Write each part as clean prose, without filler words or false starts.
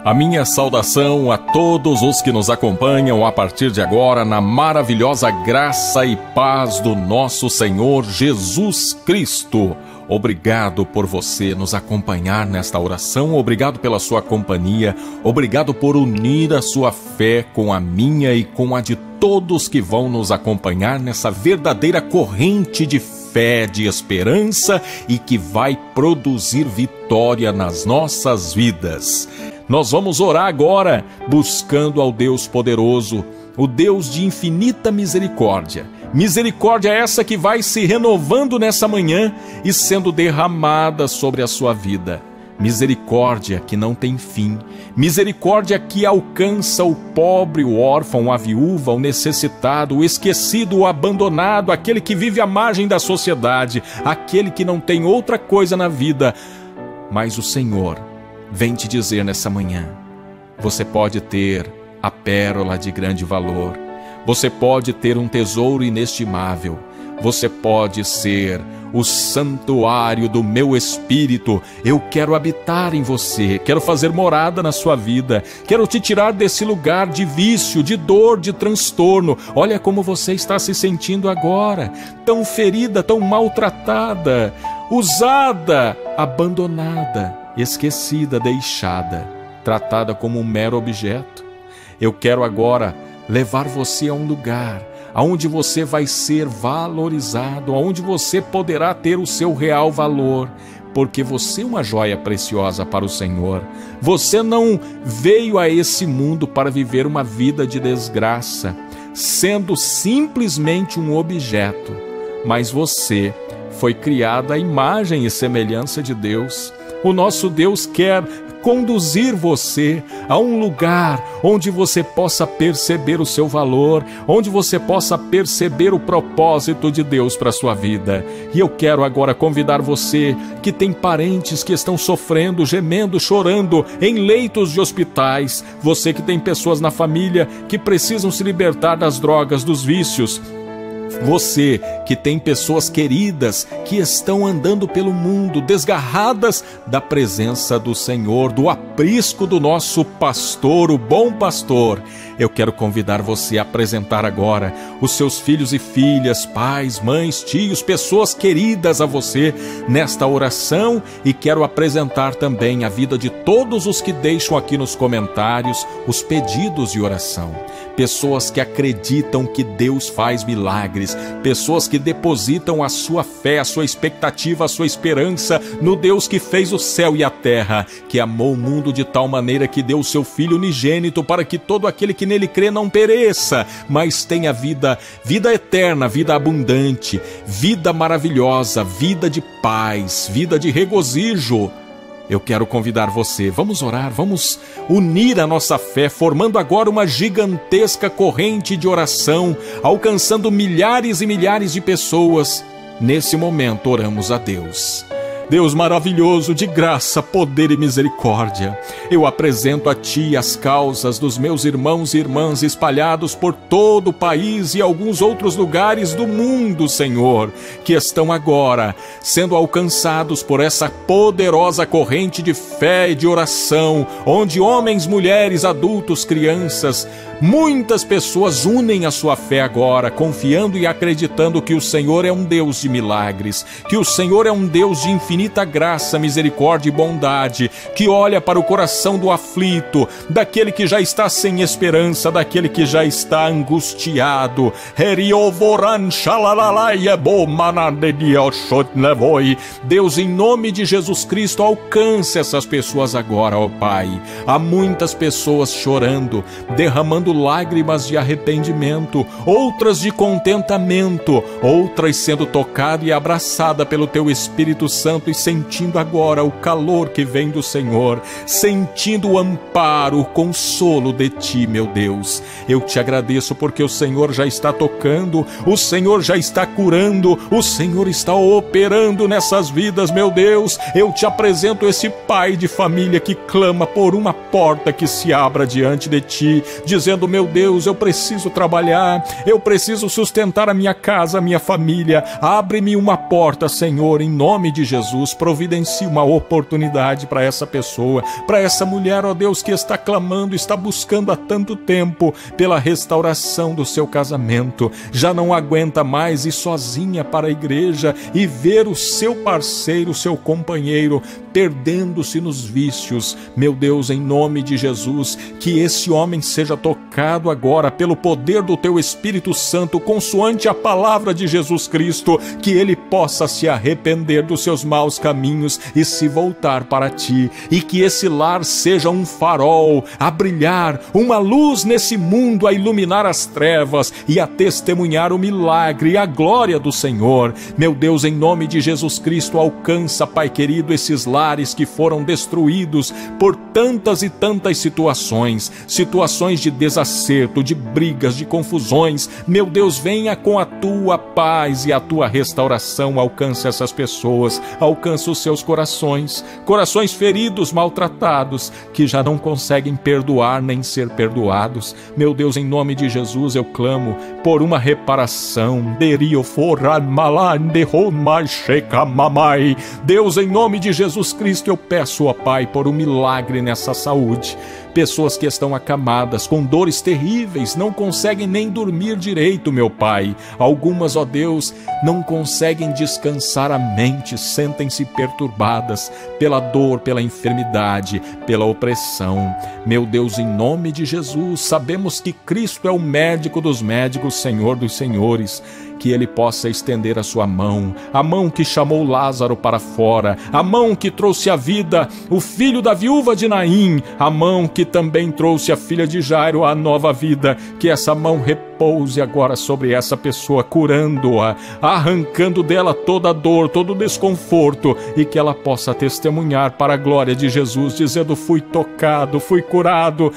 A minha saudação a todos os que nos acompanham a partir de agora na maravilhosa graça e paz do nosso Senhor Jesus Cristo. Obrigado por você nos acompanhar nesta oração, obrigado pela sua companhia, obrigado por unir a sua fé com a minha e com a de todos que vão nos acompanhar nessa verdadeira corrente de fé, de esperança e que vai produzir vitória nas nossas vidas. Nós vamos orar agora buscando ao Deus poderoso, o Deus de infinita misericórdia. Misericórdia essa que vai se renovando nessa manhã e sendo derramada sobre a sua vida. Misericórdia que não tem fim. Misericórdia que alcança o pobre, o órfão, a viúva, o necessitado, o esquecido, o abandonado, aquele que vive à margem da sociedade, aquele que não tem outra coisa na vida. Mas o Senhor vem te dizer nessa manhã, você pode ter a pérola de grande valor, você pode ter um tesouro inestimável, você pode ser o santuário do meu espírito. Eu quero habitar em você, quero fazer morada na sua vida, quero te tirar desse lugar de vício, de dor, de transtorno. Olha como você está se sentindo agora, tão ferida, tão maltratada, usada, abandonada, esquecida, deixada, tratada como um mero objeto. Eu quero agora levar você a um lugar aonde você vai ser valorizado, aonde você poderá ter o seu real valor, porque você é uma joia preciosa para o Senhor. Você não veio a esse mundo para viver uma vida de desgraça, sendo simplesmente um objeto, mas você foi criado à imagem e semelhança de Deus. O nosso Deus quer conduzir você a um lugar onde você possa perceber o seu valor, onde você possa perceber o propósito de Deus para a sua vida. E eu quero agora convidar você que tem parentes que estão sofrendo, gemendo, chorando em leitos de hospitais, você que tem pessoas na família que precisam se libertar das drogas, dos vícios, você que tem pessoas queridas que estão andando pelo mundo desgarradas da presença do Senhor, do aprisco do nosso pastor, o bom pastor. Eu quero convidar você a apresentar agora os seus filhos e filhas, pais, mães, tios, pessoas queridas a você nesta oração, e quero apresentar também a vida de todos os que deixam aqui nos comentários os pedidos de oração. Pessoas que acreditam que Deus faz milagres, pessoas que depositam a sua fé, a sua expectativa, a sua esperança no Deus que fez o céu e a terra, que amou o mundo de tal maneira que deu o seu Filho unigênito para que todo aquele que nele crê não pereça, mas tenha vida eterna, vida abundante, vida maravilhosa, vida de paz, vida de regozijo. Eu quero convidar você, vamos orar, vamos unir a nossa fé, formando agora uma gigantesca corrente de oração, alcançando milhares e milhares de pessoas. Nesse momento oramos a Deus. Deus maravilhoso, de graça, poder e misericórdia, eu apresento a Ti as causas dos meus irmãos e irmãs espalhados por todo o país e alguns outros lugares do mundo, Senhor, que estão agora sendo alcançados por essa poderosa corrente de fé e de oração, onde homens, mulheres, adultos, crianças, muitas pessoas unem a sua fé agora, confiando e acreditando que o Senhor é um Deus de milagres, que o Senhor é um Deus de infinita graça, misericórdia e bondade, que olha para o coração do aflito, daquele que já está sem esperança, daquele que já está angustiado. Deus, em nome de Jesus Cristo, alcance essas pessoas agora, ó Pai. Há muitas pessoas chorando, derramando lágrimas de arrependimento, outras de contentamento, outras sendo tocadas e abraçadas pelo Teu Espírito Santo e sentindo agora o calor que vem do Senhor, sentindo o amparo, o consolo de Ti, meu Deus. Eu Te agradeço porque o Senhor já está tocando, o Senhor já está curando, o Senhor está operando nessas vidas, meu Deus. Eu Te apresento esse pai de família que clama por uma porta que se abra diante de Ti, dizendo: meu Deus, eu preciso trabalhar, eu preciso sustentar a minha casa, a minha família. Abre-me uma porta, Senhor, em nome de Jesus. Jesus, providencie uma oportunidade para essa pessoa, para essa mulher, ó Deus, que está clamando, está buscando há tanto tempo pela restauração do seu casamento, já não aguenta mais ir sozinha para a igreja e ver o seu parceiro, o seu companheiro, perdendo-se nos vícios. Meu Deus, em nome de Jesus, que esse homem seja tocado agora pelo poder do Teu Espírito Santo, consoante a palavra de Jesus Cristo, que ele possa se arrepender dos seus maus caminhos e se voltar para Ti, e que esse lar seja um farol a brilhar, uma luz nesse mundo, a iluminar as trevas e a testemunhar o milagre e a glória do Senhor. Meu Deus, em nome de Jesus Cristo, alcança, Pai querido, esses lares que foram destruídos por tantas e tantas situações de desacerto, de brigas, de confusões. Meu Deus, venha com a Tua paz e a Tua restauração, alcance essas pessoas, alcance os seus corações feridos, maltratados, que já não conseguem perdoar nem ser perdoados. Meu Deus, em nome de Jesus, eu clamo por uma reparação. Deus, em nome de Jesus Cristo, eu peço, ó Pai, por um milagre nessa saúde. Pessoas que estão acamadas, com dores terríveis, não conseguem nem dormir direito, meu Pai. Algumas, ó Deus, não conseguem descansar a mente, sentem-se perturbadas pela dor, pela enfermidade, pela opressão. Meu Deus, em nome de Jesus, sabemos que Cristo é o médico dos médicos, Senhor dos senhores. Que Ele possa estender a sua mão, a mão que chamou Lázaro para fora, a mão que trouxe à vida o filho da viúva de Naim, a mão que também trouxe a filha de Jairo à nova vida. Que essa mão repouse agora sobre essa pessoa, curando-a, arrancando dela toda a dor, todo o desconforto, e que ela possa testemunhar para a glória de Jesus, dizendo: fui tocado, fui curado.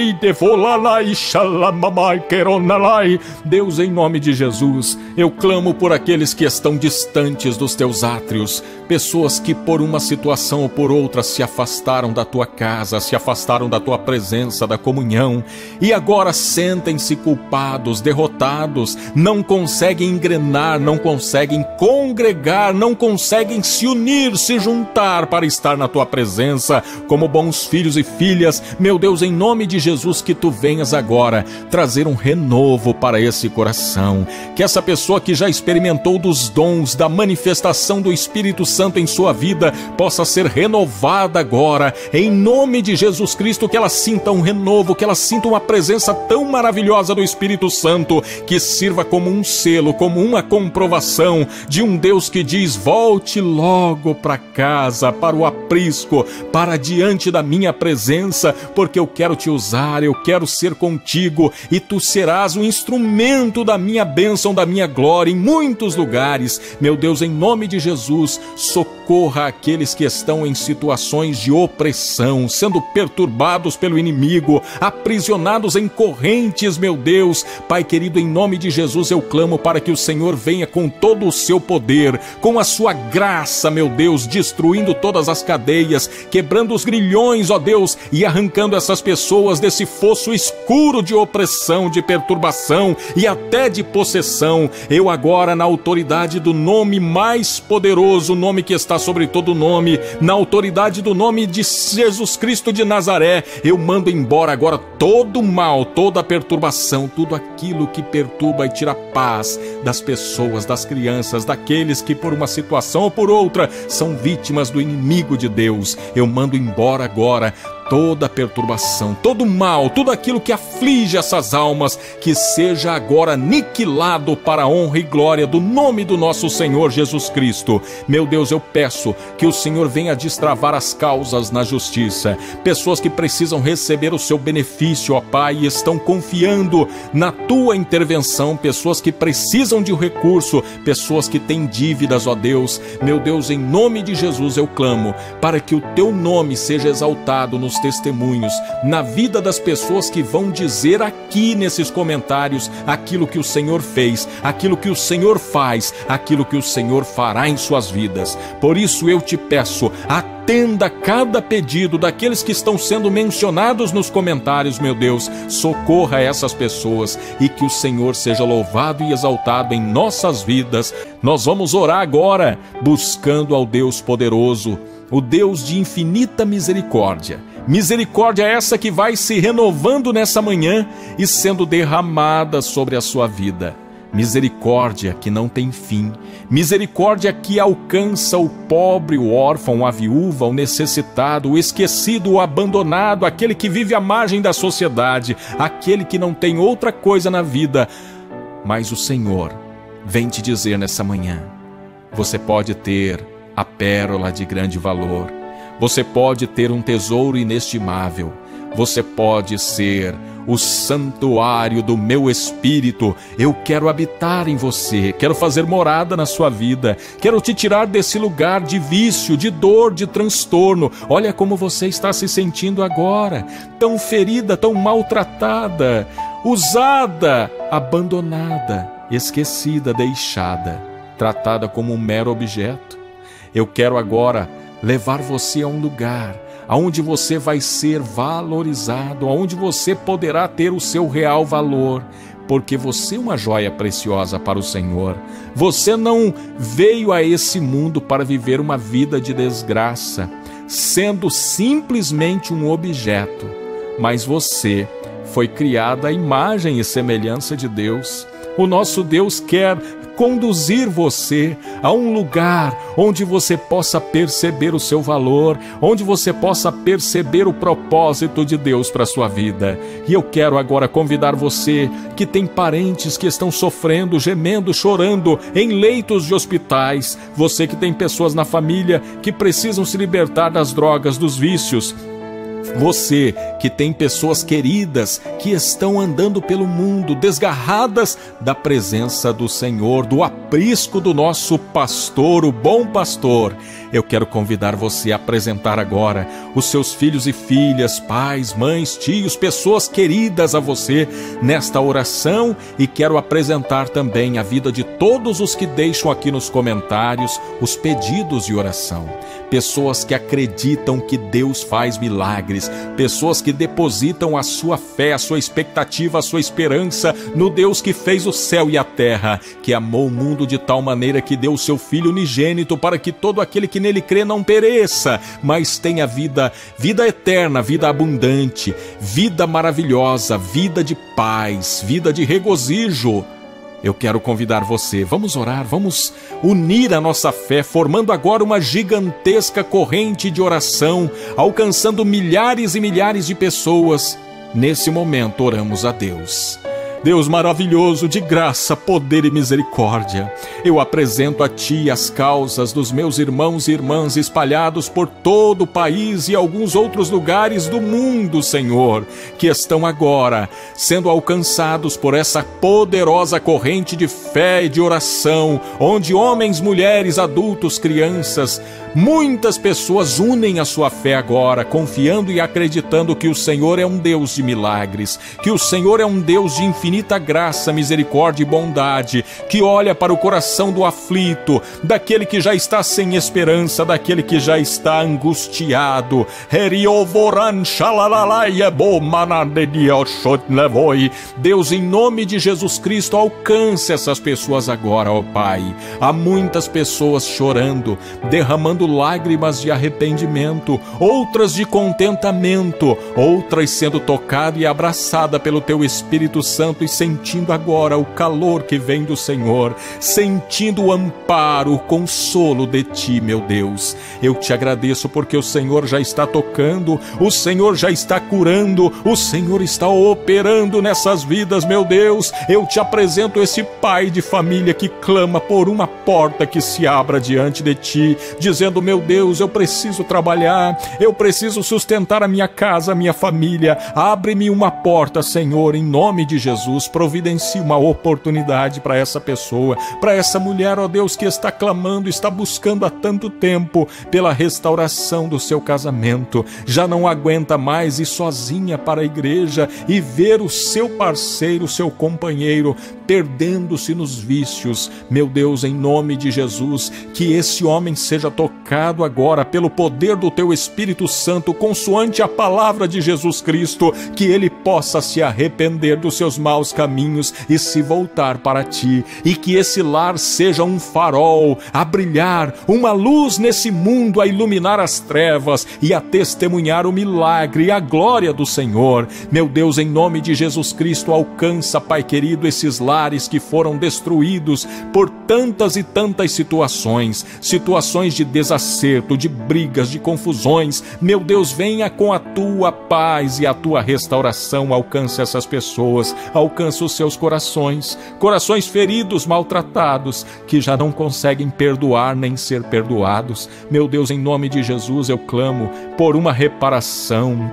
Deus, em nome de Jesus, eu clamo por aqueles que estão distantes dos Teus átrios, pessoas que por uma situação ou por outra se afastaram da Tua casa, se afastaram da Tua presença, da comunhão, e agora sentem-se culpados, derrotados, não conseguem engrenar, não conseguem congregar, não conseguem se unir, se juntar para estar na Tua presença como bons filhos e filhas. Meu Deus, em nome de Jesus, que Tu venhas agora trazer um renovo para esse coração, que essa pessoa que já experimentou dos dons, da manifestação do Espírito Santo em sua vida, possa ser renovada agora, em nome de Jesus Cristo, que ela sinta um renovo, que ela sinta uma presença tão maravilhosa do Espírito Santo, que sirva como um selo, como uma comprovação de um Deus que diz: volte logo para casa, para o aprisco, para diante da minha presença, porque eu quero te usar, eu quero ser contigo, e tu serás um instrumento da minha bênção, da minha glória em muitos lugares. Meu Deus, em nome de Jesus, socorra aqueles que estão em situações de opressão, sendo perturbados pelo inimigo, aprisionados em correntes. Meu Deus, Pai querido, em nome de Jesus, eu clamo para que o Senhor venha com todo o seu poder, com a sua graça, meu Deus, destruindo todas as cadeias, quebrando os grilhões, ó Deus, e arrancando essas pessoas desse fosso escuro de opressão, de perturbação e até de possessão. Eu agora, na autoridade do nome mais poderoso, o nome que está sobre todo nome, na autoridade do nome de Jesus Cristo de Nazaré, eu mando embora agora todo o mal, toda a perturbação, tudo aquilo que perturba e tira a paz das pessoas, das crianças, daqueles que por uma situação ou por outra são vítimas do inimigo de Deus. Eu mando embora agora toda a perturbação, todo o mal, tudo aquilo que aflige essas almas, que seja agora aniquilado para a honra e glória do nome do nosso Senhor Jesus Cristo. Meu Deus, eu peço que o Senhor venha destravar as causas na justiça, pessoas que precisam receber o seu benefício, ó Pai, e estão confiando na Tua intervenção, pessoas que precisam de um recurso, pessoas que têm dívidas, ó Deus. Meu Deus, em nome de Jesus eu clamo para que o Teu nome seja exaltado nos testemunhos, na vida das pessoas que vão dizer aqui nesses comentários aquilo que o Senhor fez, aquilo que o Senhor faz, aquilo que o Senhor fará em suas vidas. Por isso eu te peço, atenda cada pedido daqueles que estão sendo mencionados nos comentários, meu Deus. Socorra essas pessoas e que o Senhor seja louvado e exaltado em nossas vidas. Nós vamos orar agora, buscando ao Deus poderoso, o Deus de infinita misericórdia. Misericórdia essa que vai se renovando nessa manhã e sendo derramada sobre a sua vida. Misericórdia que não tem fim. Misericórdia que alcança o pobre, o órfão, a viúva, o necessitado, o esquecido, o abandonado, aquele que vive à margem da sociedade, aquele que não tem outra coisa na vida. Mas o Senhor vem te dizer nessa manhã: você pode ter a pérola de grande valor. Você pode ter um tesouro inestimável. Você pode ser o santuário do meu Espírito. Eu quero habitar em você, quero fazer morada na sua vida, quero te tirar desse lugar de vício, de dor, de transtorno. Olha como você está se sentindo agora, tão ferida, tão maltratada, usada, abandonada, esquecida, deixada, tratada como um mero objeto. Eu quero agora levar você a um lugar aonde você vai ser valorizado, aonde você poderá ter o seu real valor, porque você é uma joia preciosa para o Senhor. Você não veio a esse mundo para viver uma vida de desgraça, sendo simplesmente um objeto, mas você foi criada à imagem e semelhança de Deus. O nosso Deus quer conduzir você a um lugar onde você possa perceber o seu valor, onde você possa perceber o propósito de Deus para a sua vida. E eu quero agora convidar você que tem parentes que estão sofrendo, gemendo, chorando em leitos de hospitais, você que tem pessoas na família que precisam se libertar das drogas, dos vícios, você que tem pessoas queridas que estão andando pelo mundo desgarradas da presença do Senhor, do aprisco do nosso pastor, o bom pastor. Eu quero convidar você a apresentar agora os seus filhos e filhas, pais, mães, tios, pessoas queridas a você nesta oração, e quero apresentar também a vida de todos os que deixam aqui nos comentários os pedidos de oração. Pessoas que acreditam que Deus faz milagres, pessoas que depositam a sua fé, a sua expectativa, a sua esperança no Deus que fez o céu e a terra, que amou o mundo de tal maneira que deu o seu Filho unigênito para que todo aquele que nele crê não pereça, mas tenha vida eterna, vida abundante, vida maravilhosa, vida de paz, vida de regozijo. Eu quero convidar você, vamos orar, vamos unir a nossa fé, formando agora uma gigantesca corrente de oração, alcançando milhares e milhares de pessoas. Nesse momento oramos a Deus. Deus maravilhoso, de graça, poder e misericórdia, eu apresento a Ti as causas dos meus irmãos e irmãs espalhados por todo o país e alguns outros lugares do mundo, Senhor, que estão agora sendo alcançados por essa poderosa corrente de fé e de oração, onde homens, mulheres, adultos, crianças, muitas pessoas unem a sua fé agora, confiando e acreditando que o Senhor é um Deus de milagres, que o Senhor é um Deus de infinita graça, misericórdia e bondade, que olha para o coração do aflito, daquele que já está sem esperança, daquele que já está angustiado. Deus, em nome de Jesus Cristo, alcance essas pessoas agora, ó Pai. Há muitas pessoas chorando, derramando lágrimas de arrependimento, outras de contentamento, outras sendo tocada e abraçada pelo Teu Espírito Santo e sentindo agora o calor que vem do Senhor, sentindo o amparo, o consolo de Ti, meu Deus. Eu Te agradeço porque o Senhor já está tocando, o Senhor já está curando, o Senhor está operando nessas vidas, meu Deus. Eu Te apresento esse pai de família que clama por uma porta que se abra diante de Ti, dizendo: meu Deus, eu preciso trabalhar, eu preciso sustentar a minha casa, a minha família. Abre-me uma porta, Senhor, em nome de Jesus. Providencie uma oportunidade para essa pessoa, para essa mulher, ó Deus, que está clamando, está buscando há tanto tempo pela restauração do seu casamento. Já não aguenta mais ir sozinha para a igreja e ver o seu parceiro, o seu companheiro, perdendo-se nos vícios. Meu Deus, em nome de Jesus, que esse homem seja tocado tocado agora pelo poder do teu Espírito Santo, consoante a palavra de Jesus Cristo, que ele possa se arrepender dos seus maus caminhos e se voltar para ti, e que esse lar seja um farol a brilhar, uma luz nesse mundo, a iluminar as trevas e a testemunhar o milagre e a glória do Senhor. Meu Deus, em nome de Jesus Cristo, alcança, Pai querido, esses lares que foram destruídos por tantas e tantas situações de desacerto, de brigas, de confusões. Meu Deus, venha com a tua paz e a tua restauração, alcance essas pessoas, alcance os seus corações feridos, maltratados, que já não conseguem perdoar nem ser perdoados. Meu Deus, em nome de Jesus, eu clamo por uma reparação.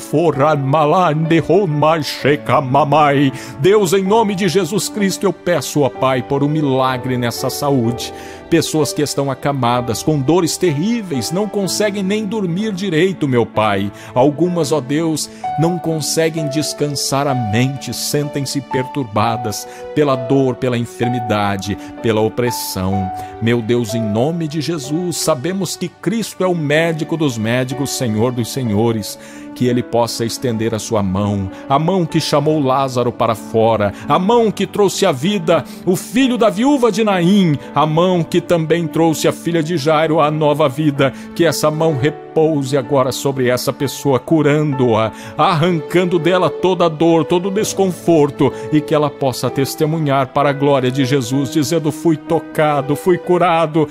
Deus, em nome de Jesus Cristo, eu peço, ó Pai, por um milagre nessa saúde. Pessoas que estão acamadas, com dores terríveis, não conseguem nem dormir direito, meu Pai. Algumas, ó Deus, não conseguem descansar a mente, sentem-se perturbadas pela dor, pela enfermidade, pela opressão. Meu Deus, em nome de Jesus, sabemos que Cristo é o médico dos médicos, Senhor dos senhores. Que ele possa estender a sua mão, a mão que chamou Lázaro para fora, a mão que trouxe à vida o filho da viúva de Naim, a mão que também trouxe a filha de Jairo à nova vida. Que essa mão repouse agora sobre essa pessoa, curando-a, arrancando dela toda a dor, todo o desconforto, e que ela possa testemunhar para a glória de Jesus, dizendo: fui tocado, fui curado.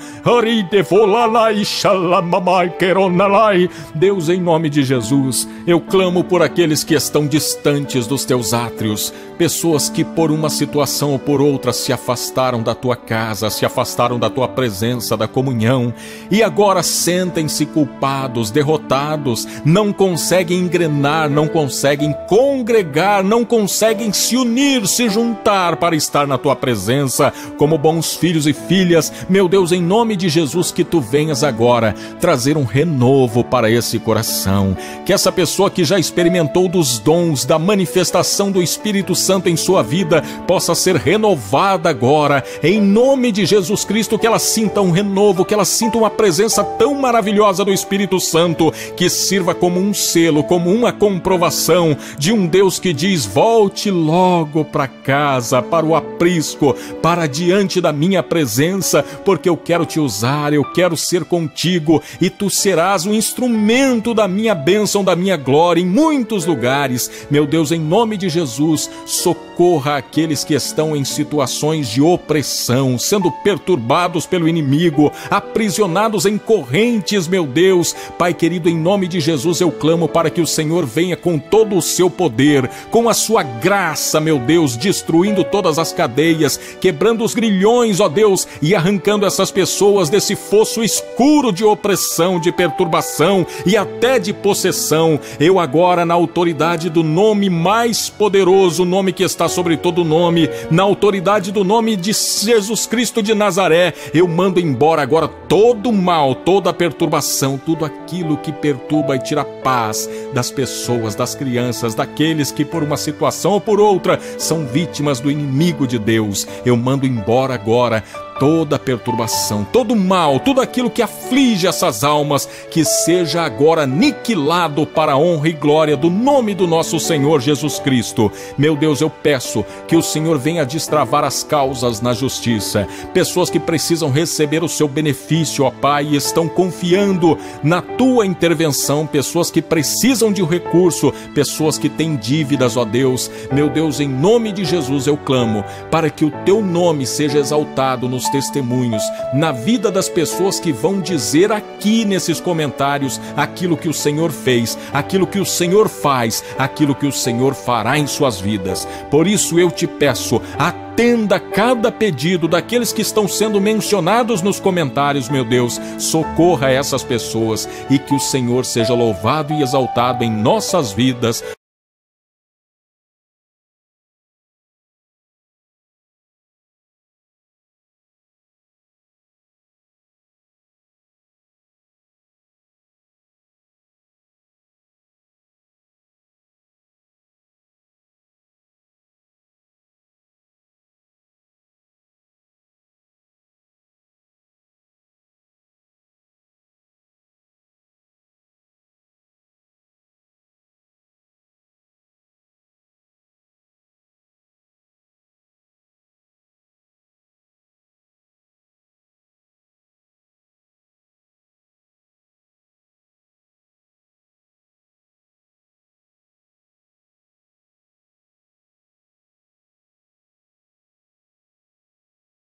Deus, em nome de Jesus, eu clamo por aqueles que estão distantes dos teus átrios, pessoas que por uma situação ou por outra se afastaram da tua casa, se afastaram da tua presença, da comunhão, e agora sentem-se culpados, derrotados, não conseguem engrenar, não conseguem congregar, não conseguem se unir, se juntar para estar na tua presença como bons filhos e filhas. Meu Deus, em nome de Jesus, que tu venhas agora trazer um renovo para esse coração, que essa pessoa que já experimentou dos dons, da manifestação do Espírito Santo em sua vida, possa ser renovada agora, em nome de Jesus Cristo, que ela sinta um renovo, que ela sinta uma presença tão maravilhosa do Espírito Santo, que sirva como um selo, como uma comprovação de um Deus que diz: volte logo para casa, para o aprisco, para diante da minha presença, porque eu quero te usar, eu quero ser contigo, e tu serás um instrumento da minha bênção, da minha glória em muitos lugares. Meu Deus, em nome de Jesus, socorra aqueles que estão em situações de opressão, sendo perturbados pelo inimigo, aprisionados em correntes. Meu Deus, Pai querido, em nome de Jesus, eu clamo para que o Senhor venha com todo o seu poder, com a sua graça, meu Deus, destruindo todas as cadeias, quebrando os grilhões, ó Deus, e arrancando essas pessoas desse fosso escuro de opressão, de perturbação e até de possessão. Eu agora, na autoridade do nome mais poderoso, o nome que está sobre todo nome, na autoridade do nome de Jesus Cristo de Nazaré, eu mando embora agora todo o mal, toda a perturbação, tudo aquilo que perturba e tira a paz das pessoas, das crianças, daqueles que por uma situação ou por outra são vítimas do inimigo de Deus. Eu mando embora agora toda perturbação, todo mal, tudo aquilo que aflige essas almas, que seja agora aniquilado para a honra e glória do nome do nosso Senhor Jesus Cristo. Meu Deus, eu peço que o Senhor venha destravar as causas na justiça, pessoas que precisam receber o seu benefício, ó Pai, e estão confiando na tua intervenção, pessoas que precisam de um recurso, pessoas que têm dívidas, ó Deus. Meu Deus, em nome de Jesus eu clamo para que o teu nome seja exaltado nos testemunhos, na vida das pessoas que vão dizer aqui nesses comentários aquilo que o Senhor fez, aquilo que o Senhor faz, aquilo que o Senhor fará em suas vidas. Por isso eu te peço, atenda cada pedido daqueles que estão sendo mencionados nos comentários, meu Deus. Socorra essas pessoas e que o Senhor seja louvado e exaltado em nossas vidas.